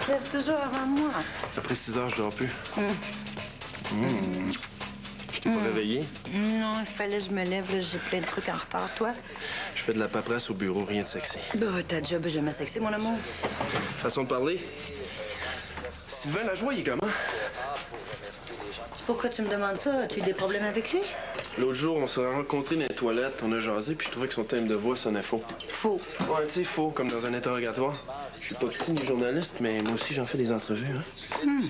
te lèves toujours avant moi. Après 6 heures, je dors plus. Je t'ai pas réveillé? Non, il fallait que je me lève. Là, j'ai plein de trucs en retard. Toi? Je fais de la paperasse au bureau, rien de sexy. Bah, ta job est jamais sexy, mon amour. Façon de parler? Sylvain Lajoie, il est comment? Pourquoi tu me demandes ça? As-tu eu des problèmes avec lui? L'autre jour, on s'est rencontrés dans les toilettes, on a jasé, puis je trouvais que son thème de voix sonnait faux. Faux. Ouais, tu sais, faux, comme dans un interrogatoire. Je suis pas petit ni journaliste, mais moi aussi, j'en fais des entrevues, hein.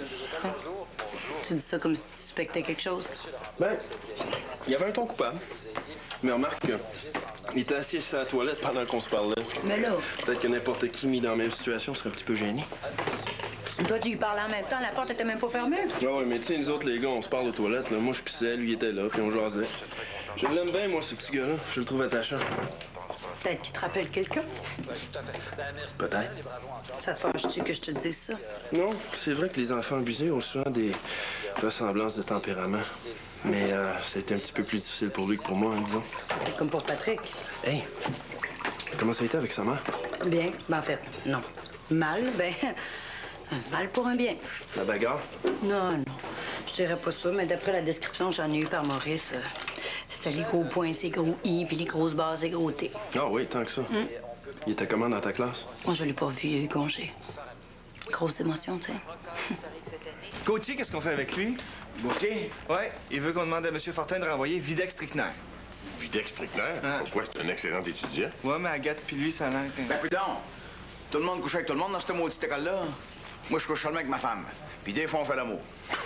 Tu dis ça comme si tu suspectais quelque chose? Ben, il y avait un ton coupable. Mais remarque qu'il était assis à la toilette pendant qu'on se parlait. Mais là... Peut-être que n'importe qui mis dans la même situation serait un petit peu gêné. Toi, tu lui parlais en même temps, la porte était même pas fermée. Ouais, mais tu sais, nous autres, les gars, on se parle aux toilettes, là. Moi, je pissais, lui, il était là, puis on jasait. Je l'aime bien, moi, ce petit gars-là. Je le trouve attachant. Peut-être qu'il te rappelle quelqu'un. Peut-être. Ça te fâche-tu que je te dise ça? Non, c'est vrai que les enfants abusés ont souvent des ressemblances de tempérament. Mais ça a été un petit peu plus difficile pour lui que pour moi, hein, disons. C'est comme pour Patrick. Hey, comment ça a été avec sa mère? Bien. Ben, en fait, non. Mal, ben... Mal pour un bien. La bagarre? Non, non. Je dirais pas ça, mais d'après la description que j'en ai eue par Maurice, c'était les gros points, ces gros I, puis les grosses bases, les gros T. Ah oui, tant que ça. Il était comment dans ta classe? Moi, je l'ai pas vu, il a eu congé. Grosse émotion, tu sais. Gauthier, qu'est-ce qu'on fait avec lui? Gauthier? Ouais, il veut qu'on demande à M. Fortin de renvoyer Videx Strickner. Videx Strickner? Hein? Pourquoi? C'est un excellent étudiant. Ouais, mais Agathe puis lui, ça a l'air... Ben, coudonc! Tout le monde couche avec tout le monde dans cette maudite école-là. Moi, je couche seulement avec ma femme. Puis des fois, on fait l'amour.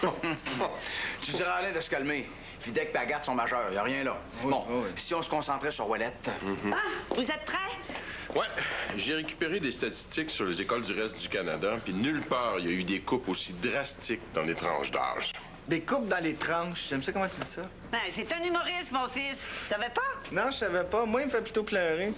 Tu diras à l'aide de se calmer. Videc et Agathe sont majeurs, y a rien là. Bon, si on se concentrait sur Ouellette... Ah, vous êtes prêts? Ouais, j'ai récupéré des statistiques sur les écoles du reste du Canada, puis nulle part il y a eu des coupes aussi drastiques dans les tranches d'âge. Des coupes dans les tranches. J'aime ça, comment tu dis ça? Ben, c'est un humoriste, mon fils. Tu savais pas? Non, je savais pas. Moi, il me fait plutôt pleurer.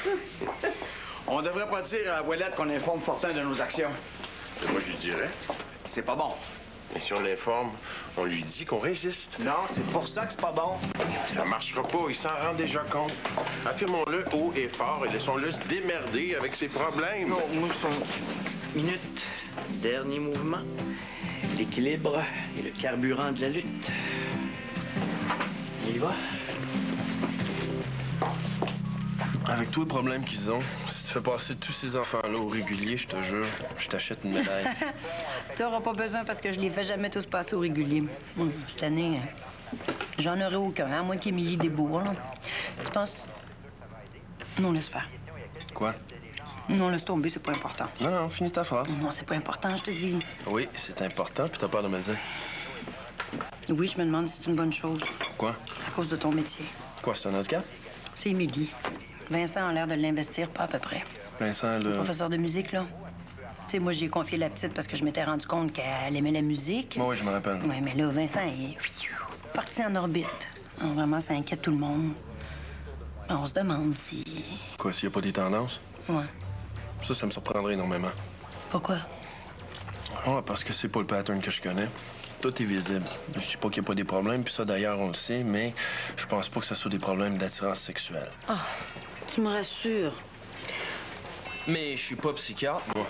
On devrait pas dire à Ouellette qu'on informe Fortin de nos actions. Et moi, je lui dirais. C'est pas bon. Et si on l'informe, on lui dit qu'on résiste. Non, c'est pour ça que c'est pas bon. Ça marchera pas, il s'en rend déjà compte. Affirmons-le haut et fort et laissons-le se démerder avec ses problèmes. Non, moi, ça... Minute. Dernier mouvement. L'équilibre et le carburant de la lutte. On y va? Avec tous les problèmes qu'ils ont, si tu fais passer tous ces enfants-là au régulier, je te jure, je t'achète une médaille. T'auras pas besoin parce que je les fais jamais tous passer au régulier. Cette année, j'en aurai aucun, à moins qu'Émilie Desbourgs, là. Tu penses... Non, laisse faire. Quoi? Non, laisse tomber, c'est pas important. Non, non, finis ta phrase. Non, c'est pas important, je te dis. Oui, c'est important, puis t'as peur de me le dire. Oui, je me demande si c'est une bonne chose. Pourquoi? À cause de ton métier. Quoi, c'est un handicap? C'est Émilie. Vincent a l'air de l'investir, pas à peu près. Vincent, le... Professeur de musique, là. Tu sais, moi, j'ai confié la petite parce que je m'étais rendu compte qu'elle aimait la musique. Oui, je me rappelle. Oui, mais là, Vincent est parti en orbite. Alors, vraiment, ça inquiète tout le monde. On se demande si... Quoi, s'il n'y a pas des tendances? Ouais. Ça me surprendrait énormément. Pourquoi? Ouais, parce que c'est pas le pattern que je connais. Tout est visible. Je dis pas qu'il n'y a pas des problèmes, puis ça, d'ailleurs, on le sait, mais je pense pas que ce soit des problèmes d'attirance sexuelle. Ah, tu me rassures. Mais je suis pas psychiatre, moi.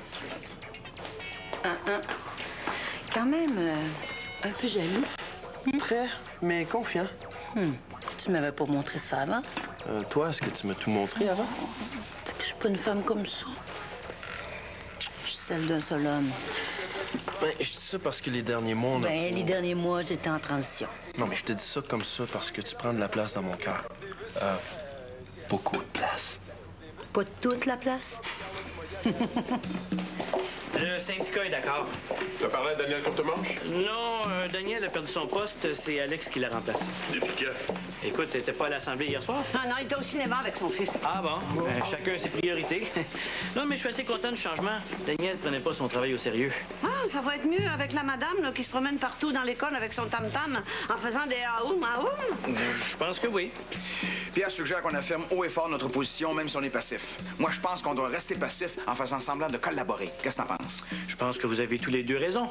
Quand même, un peu jaloux. Très, mais confiant. Tu m'avais pas montré ça avant. Toi, est-ce que tu m'as tout montré avant? C'est que je suis pas une femme comme ça. Je suis celle d'un seul homme. Ben, je dis ça parce que les derniers mois, on a... Ben, les derniers mois, j'étais en transition. Non, mais je te dis ça comme ça parce que tu prends de la place dans mon cœur. Beaucoup de place. Pas toute la place? Le syndicat est d'accord. T'as parlé à Daniel Courtemanche? Non, Daniel a perdu son poste. C'est Alex qui l'a remplacé. Depuis quand? Écoute, t'étais pas à l'Assemblée hier soir? Ah non, il était au cinéma avec son fils. Ah bon? Chacun ses priorités. Non, mais je suis assez content du changement. Daniel prenait pas son travail au sérieux. Ah, ça va être mieux avec la madame là, qui se promène partout dans l'école avec son tam-tam en faisant des aoum, aoum. Je pense que oui. Pierre suggère qu'on affirme haut et fort notre position, même si on est passif. Moi, je pense qu'on doit rester passif en faisant semblant de collaborer. Qu'est-ce que t'en penses? Je pense que vous avez tous les deux raison.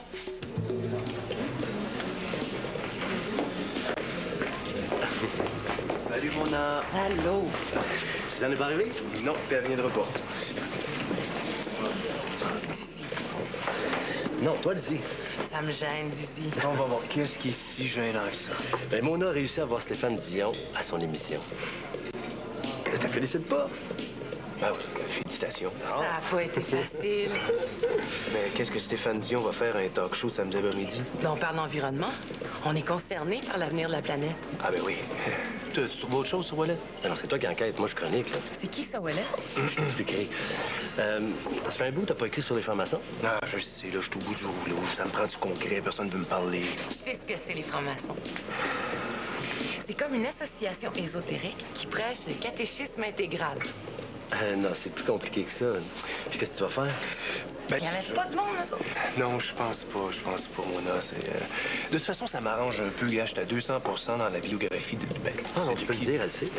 Salut, Mona. Allô? Suzanne n'est pas arrivée? Non, puis elle viendra pas. Non, toi, dis. Ça me gêne, Didi. On va voir. Qu'est-ce qui est si gênant que ça? Ben, Mona a réussi à voir Stéphane Dion à son émission. Je te félicite pas. Ben oui, félicitations. Ça n'a pas été facile. Mais qu'est-ce que Stéphane Dion va faire à un talk show samedi après-midi? Là, on parle d'environnement. On est concerné par l'avenir de la planète. Ah ben oui. Tu trouves autre chose sur Wallet? Alors, c'est toi qui enquête. Moi, je chronique, là. C'est qui, ça, Wallet? Je t'expliquerai. Ça fait un bout, t'as pas écrit sur les francs-maçons? Ah, je sais, là, je suis au bout du rouleau. Ça me prend du concret, personne ne veut me parler. Je sais ce que c'est, les francs-maçons. C'est comme une association ésotérique qui prêche le catéchisme intégral. Non, c'est plus compliqué que ça. Puis qu'est-ce que tu vas faire? Ben, Il n'y avait pas du monde, eux autres? non, je pense pas, Mona. De toute façon, ça m'arrange un peu. Gars, j'étais à 200 dans la biographie de... Ben, Ah non, tu peux le dire, elle sait.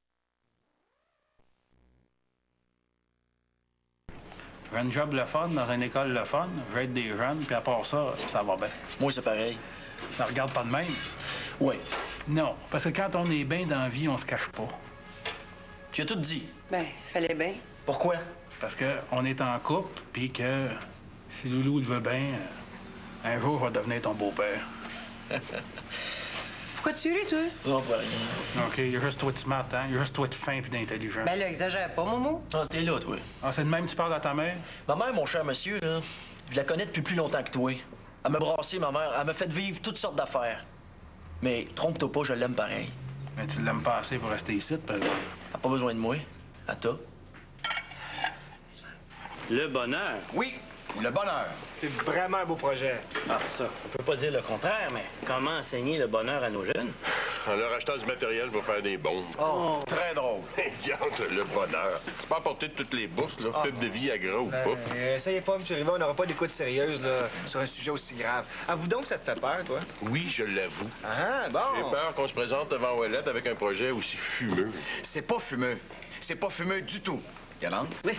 J'ai un job le fun, dans une école le fun, j'aide des jeunes, puis à part ça, ça va bien. Moi, c'est pareil. Ça regarde pas de même. Oui. Non, parce que quand on est bien dans la vie, on se cache pas. Tu as tout dit. Ben, fallait bien. Pourquoi? Parce qu'on est en couple, puis que si Loulou le veut bien, un jour, je vais devenir ton beau-père. Pourquoi tu ris, toi? Non, pas rien. OK, il y a juste toi de smart, hein? Il y a juste toi de fin puis d'intelligent. Ben là, exagère pas, Momo. Ah, t'es là, toi. Ah, c'est de même que tu parles à ta mère? Ma mère, mon cher monsieur, là, je la connais depuis plus longtemps que toi. Elle m'a brassé, ma mère. Elle m'a fait vivre toutes sortes d'affaires. Mais trompe-toi pas, je l'aime pareil. Mais tu l'aimes pas assez pour rester ici, par exemple. Elle a pas besoin de moi. À toi. Le bonheur. Oui, ou le bonheur. C'est vraiment un beau projet. Ah, ça, on peut pas dire le contraire, mais comment enseigner le bonheur à nos jeunes? En leur achetant du matériel pour faire des bombes. Oh, très drôle. Diante, le bonheur. Tu peux apporter toutes les bourses, là, pub de vie à gras ou pas. Essayez pas, M. Riva, on n'aura pas d'écoute sérieuse là, sur un sujet aussi grave. Avoue donc que ça te fait peur, toi? Oui, je l'avoue. Ah, bon. J'ai peur qu'on se présente devant Ouellette avec un projet aussi fumeux. C'est pas fumeux. C'est pas fumeux du tout. Yolande? Oui.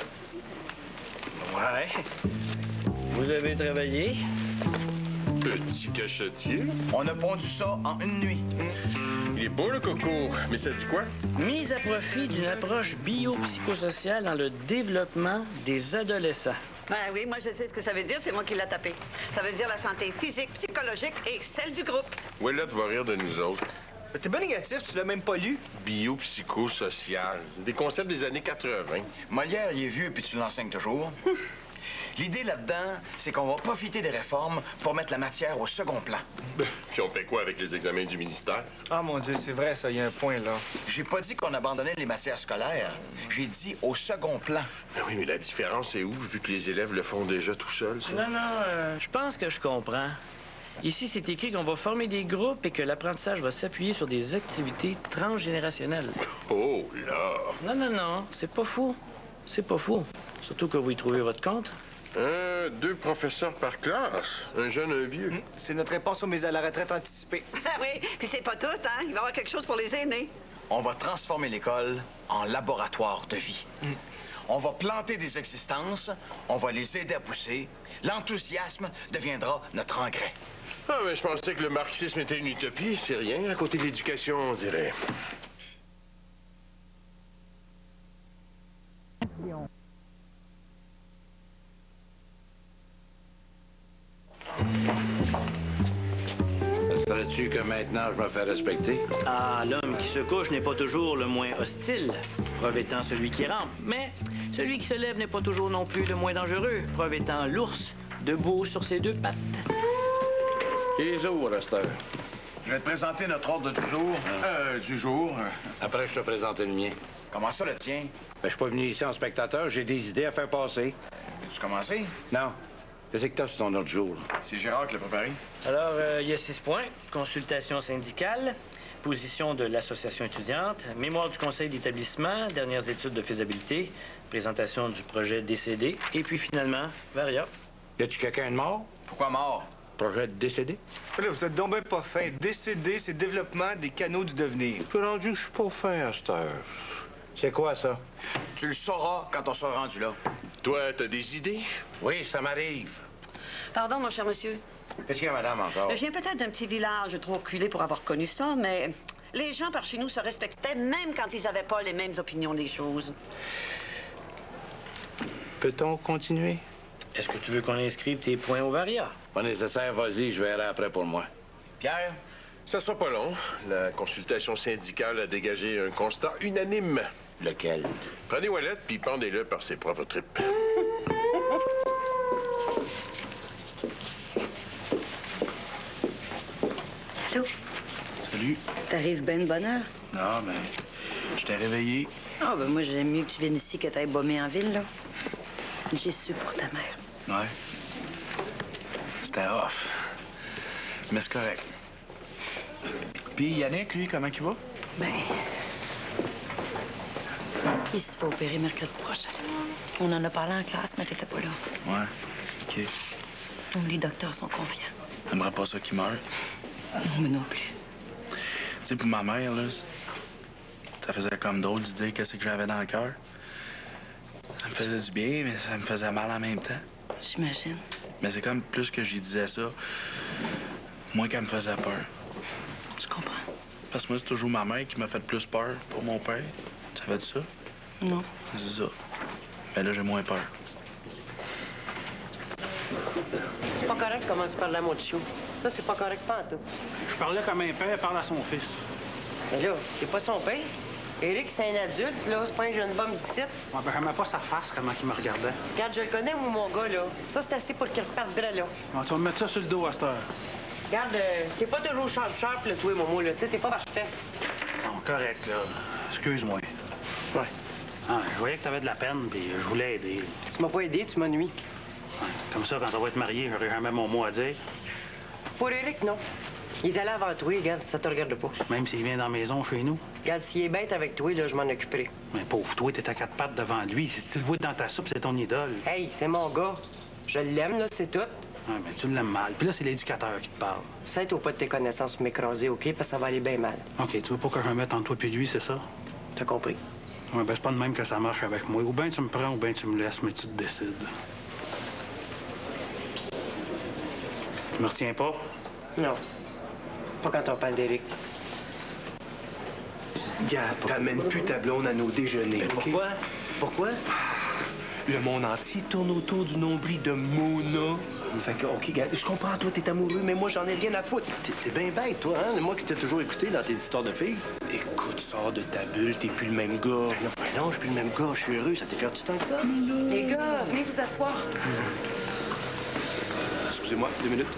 Ouais. Vous avez travaillé? Petit cachetier. On a pondu ça en une nuit. Il est beau, le coco. Mais ça dit quoi? Mise à profit d'une approche biopsychosociale dans le développement des adolescents. Ben oui, moi je sais ce que ça veut dire, c'est moi qui l'ai tapé. Ça veut dire la santé physique, psychologique et celle du groupe. Ouellette va rire de nous autres. T'es bien négatif, tu l'as même pas lu. Biopsychosocial. Des concepts des années 80. Molière, il est vieux, puis tu l'enseignes toujours. L'idée là-dedans, c'est qu'on va profiter des réformes pour mettre la matière au second plan. Puis on fait quoi avec les examens du ministère? Ah, mon Dieu, c'est vrai, ça, il y a un point, là. J'ai pas dit qu'on abandonnait les matières scolaires. J'ai dit au second plan. Ben oui, mais la différence est où, vu que les élèves le font déjà tout seuls, ça? Non, je pense que je comprends. Ici, c'est écrit qu'on va former des groupes et que l'apprentissage va s'appuyer sur des activités transgénérationnelles. Oh là! Non, c'est pas fou. C'est pas fou. Surtout que vous y trouvez votre compte. 2 professeurs par classe. Un jeune, un vieux. C'est notre réponse aux mises à la retraite anticipée. Ah oui, puis c'est pas tout, hein? Il va y avoir quelque chose pour les aînés. On va transformer l'école en laboratoire de vie. On va planter des existences, on va les aider à pousser. L'enthousiasme deviendra notre engrais. Ah, mais je pensais que le marxisme était une utopie. C'est rien à côté de l'éducation, on dirait. Serais-tu que maintenant je me fais respecter? Ah, l'homme qui se couche n'est pas toujours le moins hostile, preuve étant celui qui rampe. Mais celui qui se lève n'est pas toujours non plus le moins dangereux, preuve étant l'ours, debout sur ses 2 pattes. Les autres, resteur. Je vais te présenter notre ordre du jour. Après, je te présenterai le mien. Comment ça, le tien? Ben, je suis pas venu ici en spectateur, j'ai des idées à faire passer. As-tu commencé? Non. Qu'est-ce que t'as sur ton ordre du jour? C'est Gérard qui l'a préparé. Alors, il y a 6 points. Consultation syndicale, position de l'association étudiante, mémoire du conseil d'établissement, dernières études de faisabilité, présentation du projet décédé, et puis finalement, Varia. Y a-tu quelqu'un de mort? Pourquoi mort? Projet de décédé? Là, vous êtes donc bien pas fin. Décédé, c'est développement des canaux du devenir. Je suis rendu, je suis pas fin à cette heure. C'est quoi, ça? Tu le sauras quand on sera rendu là. Toi, t'as des idées? Oui, ça m'arrive. Pardon, mon cher monsieur. Qu'est-ce qu'il y a, madame, encore? Je viens peut-être d'un petit village trop reculé pour avoir connu ça, mais les gens par chez nous se respectaient même quand ils n'avaient pas les mêmes opinions des choses. Peut-on continuer? Est-ce que tu veux qu'on inscrive tes points au Varia? Pas nécessaire, vas-y, je verrai après pour moi. Pierre? Ça sera pas long. La consultation syndicale a dégagé un constat unanime. Lequel? Prenez Ouellette puis pendez-le par ses propres tripes. Allô? Salut. T'arrives bien de bonne heure? Non, ben, je t'ai réveillé. Ah, ben moi, j'aime mieux que tu viennes ici que t'ailles bomber en ville, là. J'ai su pour ta mère. Ouais. C'était off. Mais c'est correct. Puis Yannick, lui, comment il va? Ben... il se fait opérer mercredi prochain. On en a parlé en classe, mais t'étais pas là. Ouais. OK. Les docteurs sont confiants. J'aimerais pas ça qu'il meure. Moi non plus. Tu sais, pour ma mère, là, ça faisait comme drôle de dire qu'est-ce que j'avais dans le cœur. Ça me faisait du bien, mais ça me faisait mal en même temps. J'imagine. Mais c'est comme plus que j'y disais ça, moins qu'elle me faisait peur. Je comprends. Parce que moi, c'est toujours ma mère qui m'a fait plus peur pour mon père. Tu savais de ça? Non. C'est ça. Mais là, j'ai moins peur. C'est pas correct comment tu parles à mon chou. Ça, c'est pas correct pas tout. Je parlais comme un père parle à son fils. Mais là, t'es pas son père. Éric, c'est un adulte, là. C'est pas un jeune bum d'ici. Ouais, ben, j'aimais pas sa face, comment il me regardait. Regarde, je le connais, moi, mon gars, là. Ça, c'est assez pour qu'il reparte de là. Ouais, tu vas me mettre ça sur le dos à cette heure. Regarde, t'es pas toujours sharp, là, toi, Momo, là. Tu sais, t'es pas parfait. Bon, correct, là. Excuse-moi. Ouais. Ah, je voyais que t'avais de la peine, puis je voulais aider. Tu m'as pas aidé, tu m'as nuit. Ouais, comme ça, quand on va être mariés, j'aurai jamais mon mot à dire. Pour Éric, non. Il est allé avant toi, regarde, ça te regarde pas. Même s'il vient dans la maison chez nous. Regarde, s'il est bête avec toi, là, je m'en occuperai. Mais pauvre toi, t'es à quatre pattes devant lui. Si tu le vois dans ta soupe, c'est ton idole. Hey, c'est mon gars. Je l'aime, là, c'est tout. Ah, mais tu l'aimes mal. Puis là, c'est l'éducateur qui te parle. C'est au pas de tes connaissances pour m'écraser, OK? Parce que ça va aller bien mal. OK, tu veux pas que je me mette entre toi et lui, c'est ça? T'as compris. Ouais, ben c'est pas de même que ça marche avec moi. Ou bien tu me prends, ou bien tu me laisses, mais tu te décides. Tu me retiens pas? Non. Pas quand on parle d'Éric. Gars, t'amènes plus ta blonde à nos déjeuners. Mais pourquoi? Pourquoi? Le monde entier tourne autour du nombril de Mona. Fait que, OK, gars, je comprends, toi, t'es amoureux, mais moi, j'en ai rien à foutre. T'es bien bête, toi, hein? Moi qui t'ai toujours écouté dans tes histoires de filles. Écoute, sors de ta bulle, t'es plus le même gars. Non, je suis plus le même gars, je suis heureux. Ça t'est fait du temps que ça? Les gars, venez vous asseoir. Excusez-moi, 2 minutes.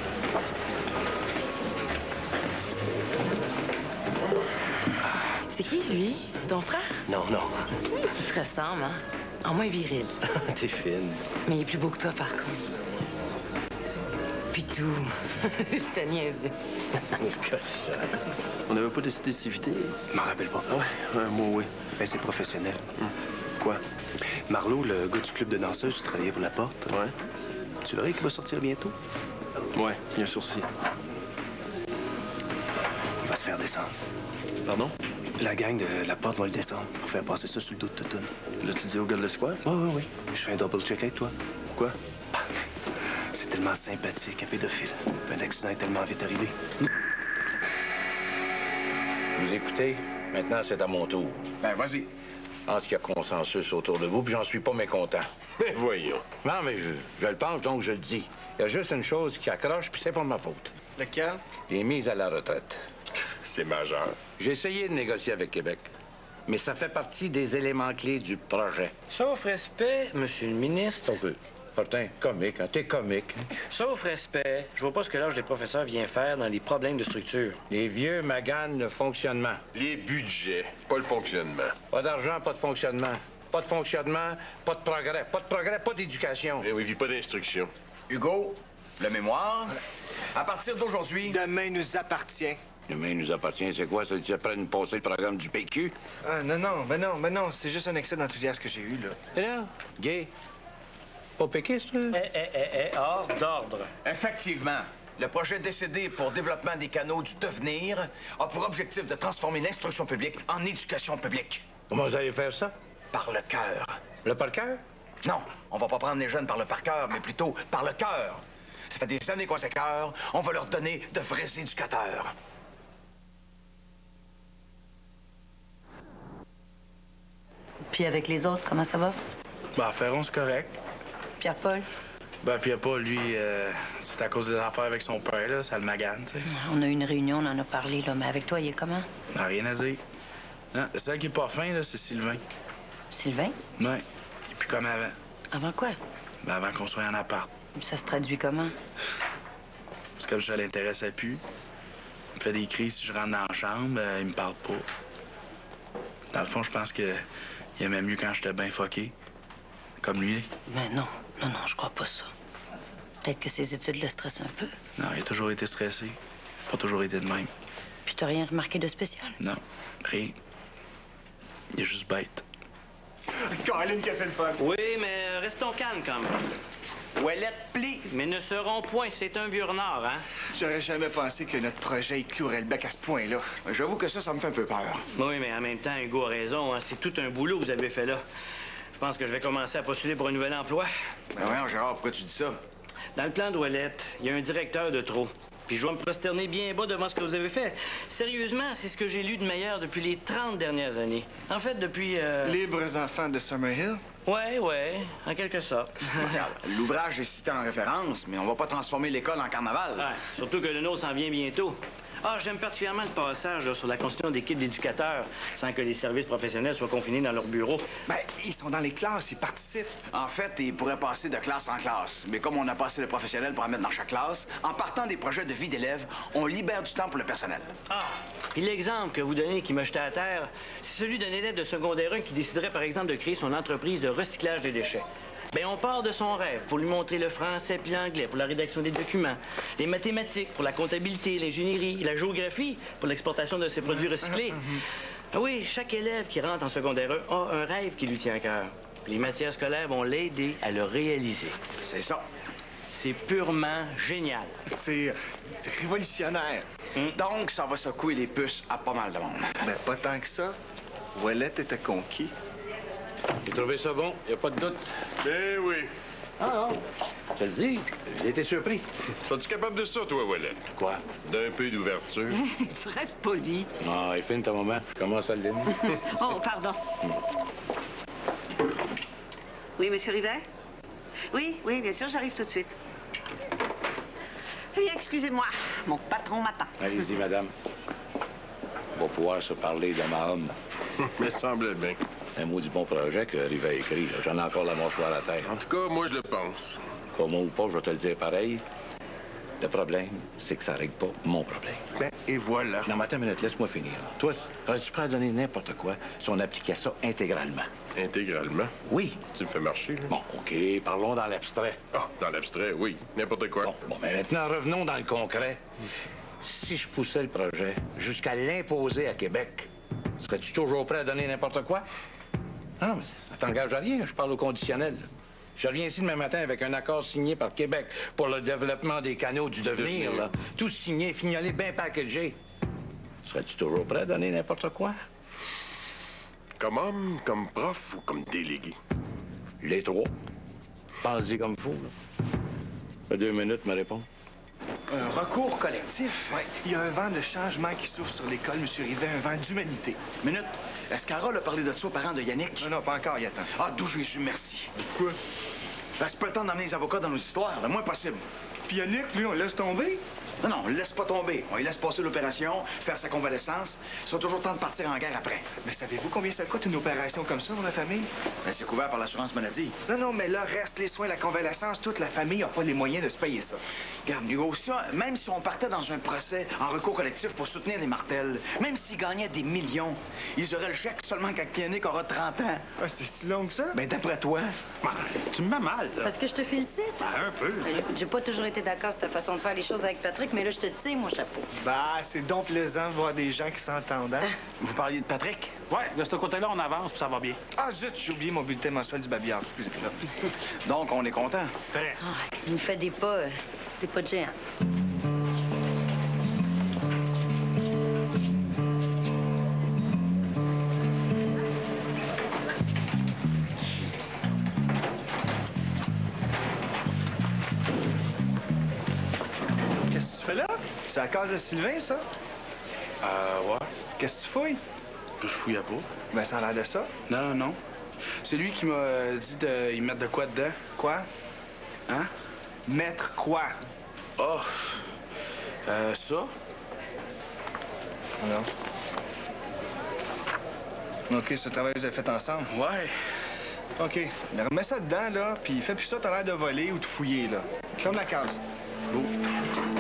C'est qui, lui? Ton frère? Non, non. Il te ressemble, hein? En moins viril. T'es fine. Mais il est plus beau que toi, par contre. Puis tout. Je te niaisais. On n'avait pas décidé de s'éviter. Je m'en rappelle pas. Ouais, moi, oui. Ben, c'est professionnel. Quoi? Marlo, le gars du club de danseuses, qui travaillait pour la porte. Ouais. Tu verrais qu'il va sortir bientôt? Ouais, bien sûr, si. Il va se faire descendre. Pardon? La gang de la porte va le descendre pour faire passer ça sur le dos de Totoun. Là, tu dis au gars de l'espoir? Oui. Je fais un double-check avec toi. Pourquoi? C'est tellement sympathique, un pédophile. Un accident est tellement vite arrivé. Vous écoutez? Maintenant, c'est à mon tour. Ben, vas-y. Je pense qu'il y a consensus autour de vous, puis j'en suis pas mécontent. Mais voyons. Non, mais je le pense, donc je le dis. Il y a juste une chose qui accroche, puis c'est pas de ma faute. Lequel? Les mises à la retraite. C'est majeur. J'ai essayé de négocier avec Québec, mais ça fait partie des éléments clés du projet. Sauf respect, monsieur le ministre. Un peu. Pourtant, comique, hein? T'es comique. Sauf respect, je vois pas ce que l'âge des professeurs vient faire dans les problèmes de structure. Les vieux maganent le fonctionnement. Les budgets, pas le fonctionnement. Pas d'argent, pas de fonctionnement. Pas de fonctionnement, pas de progrès. Pas de progrès, pas d'éducation. Eh oui, puis pas d'instruction. Hugo, le mémoire. À partir d'aujourd'hui... Demain nous appartient. Demain nous appartient, c'est quoi, ça? Tu après nous passer le programme du PQ? Ah, non, c'est juste un excès d'enthousiasme que j'ai eu, là. Et là, gay. Pas péquiste, là? Hors d'ordre. Effectivement. Le projet décidé pour développement des canaux du devenir a pour objectif de transformer l'instruction publique en éducation publique. Comment vous allez faire ça? Par le cœur. Le par cœur? Non, on va pas prendre les jeunes par le par cœur, mais plutôt par le cœur. Ça fait des années qu'on s'écœure, on va leur donner de vrais éducateurs. Puis avec les autres, comment ça va? Ben, Ferron, c'est correct. Pierre-Paul? Ben, puis pas, lui, c'est à cause des affaires avec son père, là, ça le magane, tu sais. On a eu une réunion, on en a parlé, là, mais avec toi, il est comment? Non, rien à dire. Non, le seul qui est pas fin, là, c'est Sylvain. Sylvain? Ouais. Et puis comme avant. Avant quoi? Ben, avant qu'on soit en appart. Ça se traduit comment? C'est comme si ça l'intéressait plus. Il me fait des cris si je rentre dans la chambre, il me parle pas. Dans le fond, je pense qu'il aimait mieux quand j'étais bien fucké. Comme lui. Mais non, je crois pas ça. Peut-être que ses études le stressent un peu. Non, il a toujours été stressé. Pas toujours été de même. Puis t'as rien remarqué de spécial? Non, rien. Il est juste bête. Colin, qu'est-ce que c'est le fun? Oui, mais restons calmes quand même. Ouellette, plie! Mais ne serons point, c'est un vieux renard, hein? J'aurais jamais pensé que notre projet il clouerait le bec à ce point-là. J'avoue que ça me fait un peu peur. Oui, mais en même temps, Hugo a raison, hein? C'est tout un boulot que vous avez fait là. Je pense que je vais commencer à postuler pour un nouvel emploi. Ben voyons, Gérard, pourquoi tu dis ça? Dans le plan d'Ouellette, il y a un directeur de trop. Puis je dois me prosterner bien bas devant ce que vous avez fait. Sérieusement, c'est ce que j'ai lu de meilleur depuis les 30 dernières années. En fait, depuis... Libres enfants de Summerhill? Ouais, en quelque sorte. Regarde, l'ouvrage est cité en référence, mais on va pas transformer l'école en carnaval. Ouais, surtout que le nôtre s'en vient bientôt. Ah, j'aime particulièrement le passage là, sur la constitution d'équipe d'éducateurs, sans que les services professionnels soient confinés dans leur bureau. Ben, ils sont dans les classes, ils participent. En fait, ils pourraient passer de classe en classe. Mais comme on a passé le professionnel pour en mettre dans chaque classe, en partant des projets de vie d'élèves, on libère du temps pour le personnel. Ah, puis l'exemple que vous donnez qui m'a jeté à terre, c'est celui d'un élève de secondaire 1 qui déciderait, par exemple, de créer son entreprise de recyclage des déchets. Bien, on part de son rêve pour lui montrer le français puis l'anglais pour la rédaction des documents, les mathématiques pour la comptabilité, l'ingénierie, la géographie pour l'exportation de ses produits recyclés. Ah oui, chaque élève qui rentre en secondaire 1 a un rêve qui lui tient à cœur. Les matières scolaires vont l'aider à le réaliser. C'est ça. C'est purement génial. C'est révolutionnaire. Donc, ça va secouer les puces à pas mal de monde. Ben, pas tant que ça. Ouellette était conquis. J'ai trouvé ça bon, y a pas de doute. Ben oui. Ah non, je te le dis, j'ai été surpris. Serais-tu capable de ça, toi, Ouellette? Quoi? D'un peu d'ouverture. Reste poli. Ah, il finit ton moment, je commence à le lire. Oh, pardon. Oui, Monsieur Rivet? Oui, bien sûr, j'arrive tout de suite. Eh bien, excusez-moi, mon patron m'attend. Allez-y, madame. On va pouvoir se parler d'homme à homme. Mais semblait bien. Un mot du bon projet que Rivet a écrit. J'en ai encore la mâchoire à terre. En tout cas, moi, je le pense. Comme ou pas, je vais te le dire pareil. Le problème, c'est que ça règle pas mon problème. Ben, et voilà. Non, mais attends une minute, laisse-moi finir. Toi, es-tu prêt à donner n'importe quoi si on appliquait ça intégralement? Intégralement? Oui. Tu me fais marcher, là? Bon, OK, parlons dans l'abstrait. Ah, dans l'abstrait, oui. N'importe quoi. Bon, mais maintenant, revenons dans le concret. Si je poussais le projet jusqu'à l'imposer à Québec, serais-tu toujours prêt à donner n'importe quoi? Non, mais ça t'engage à rien, je parle au conditionnel. Je reviens ici demain matin avec un accord signé par Québec pour le développement des canaux du devenir, là. Tout signé, fignolé, bien packagé. Serais-tu toujours prêt à donner n'importe quoi? Comme homme, comme prof ou comme délégué? Les trois. Pense-y comme faut, là. Fait 2 minutes, me répondre. Un recours collectif? Oui. Il y a un vent de changement qui souffle sur l'école, M. Rivet, un vent d'humanité. Minute. Est-ce qu'Carole a parlé de ça aux parents de Yannick? Non, pas encore, il attend. Ah, d'où Jésus, merci. Quoi? Ben, c'est pas le temps d'emmener les avocats dans nos histoires, le moins possible. Puis Yannick, lui, on laisse tomber? Non, on le laisse pas tomber. On lui laisse passer l'opération, faire sa convalescence. Il sera toujours temps de partir en guerre après. Mais savez-vous combien ça coûte une opération comme ça pour la famille? Ben, c'est couvert par l'assurance maladie. Non, mais le reste, les soins, la convalescence, toute la famille n'a pas les moyens de se payer ça. Regarde, Hugo, même si on partait dans un procès en recours collectif pour soutenir les Martel, même s'ils gagnaient des millions, ils auraient le chèque seulement quand Yannick aura 30 ans. Ah, c'est si long que ça? Ben, d'après toi. Tu me mets mal, là. Parce que je te félicite. Un peu. Écoute, j'ai pas toujours été d'accord sur ta façon de faire les choses avec Patrick, mais là, je te tire mon chapeau. Bah, c'est donc plaisant de voir des gens qui s'entendent, hein? Vous parliez de Patrick? Ouais, de ce côté-là, on avance, puis ça va bien. Ah, zut, j'ai oublié mon bulletin mensuel du babillard. Excusez-moi. Donc, on est content. Prêt. Ah, il me fait des pas de géant. Qu'est-ce que tu fais là? C'est à cause de Sylvain, ça? Ouais. Qu'est-ce que tu fouilles? Je fouillais pas. Ben, ça a l'air de ça. Non. C'est lui qui m'a dit de y mettre de quoi dedans. Quoi? Hein? Mettre quoi? Ah, ça? Non. OK, ce travail, vous avez fait ensemble? Ouais. OK. Mais remets ça dedans, là, puis fais plus ça, t'as l'air de voler ou de fouiller, là. Comme la case. Oh.